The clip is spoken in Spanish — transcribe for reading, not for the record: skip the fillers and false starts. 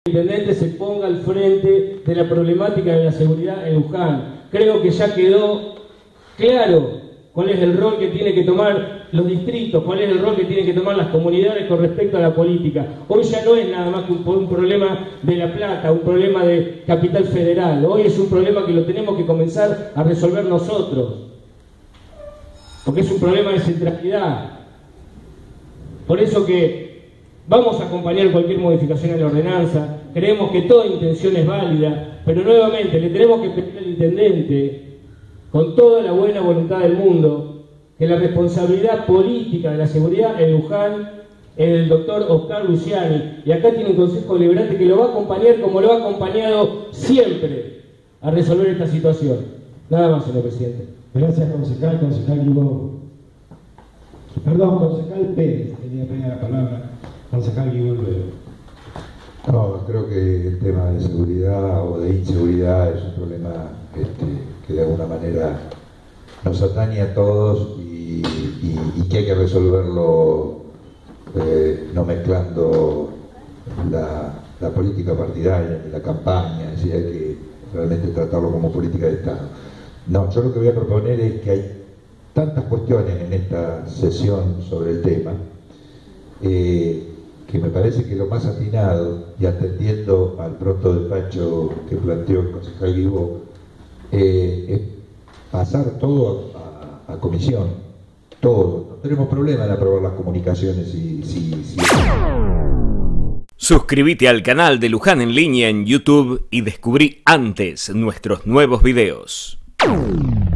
intendente se ponga al frente de la problemática de la seguridad en Luján. Creo que ya quedó claro cuál es el rol que tiene que tomar los distritos, cuál es el rol que tienen que tomar las comunidades con respecto a la política. Hoy ya no es nada más que un problema de La Plata, un problema de Capital Federal. Hoy es un problema que lo tenemos que comenzar a resolver nosotros, porque es un problema de centralidad. Por eso que vamos a acompañar cualquier modificación en la ordenanza. Creemos que toda intención es válida, pero nuevamente le tenemos que pedir al intendente, con toda la buena voluntad del mundo, que la responsabilidad política de la seguridad en Luján es del doctor Oscar Luciani, y acá tiene un Consejo Deliberante que lo va a acompañar como lo ha acompañado siempre a resolver esta situación. Nada más, señor presidente. Gracias, concejal. Concejal Guibó. Perdón, concejal Pérez, tenía la palabra. Concejal Guibó luego. No, creo que el tema de seguridad o de inseguridad es un problema que de alguna manera nos atañe a todos y que hay que resolverlo no mezclando la política partidaria ni la campaña, es decir, hay que realmente tratarlo como política de Estado. No, yo lo que voy a proponer es que hay tantas cuestiones en esta sesión sobre el tema que me parece que lo más atinado, y atendiendo al pronto despacho que planteó el concejal Guibó, es pasar todo a comisión, todo. No tenemos problema en aprobar las comunicaciones si... Suscríbete al canal de Luján en línea en YouTube y descubrí antes nuestros nuevos videos.